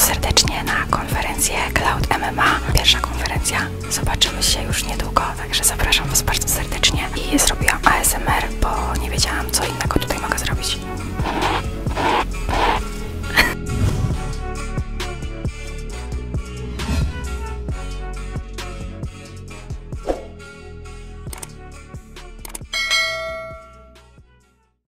serdecznie na konferencję Cloud MMA. Pierwsza konferencja. Zobaczymy się już niedługo, także zapraszam Was bardzo